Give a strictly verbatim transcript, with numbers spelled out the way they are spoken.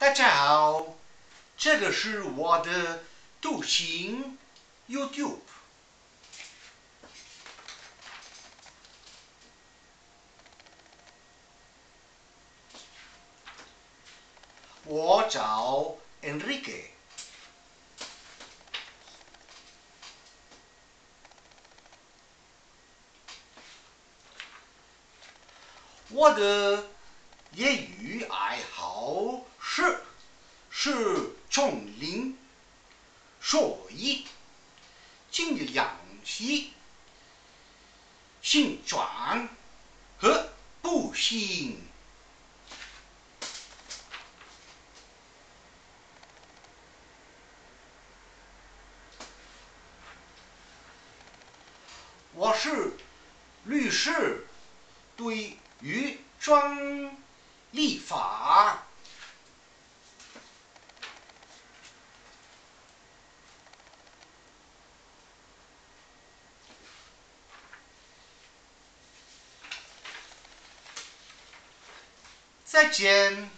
大家好，这个是我的读心 YouTube。我找 Enrique。我的业余爱好是是丛林、所以尽量习、形状和步行。我是律师，对于专利法。再见。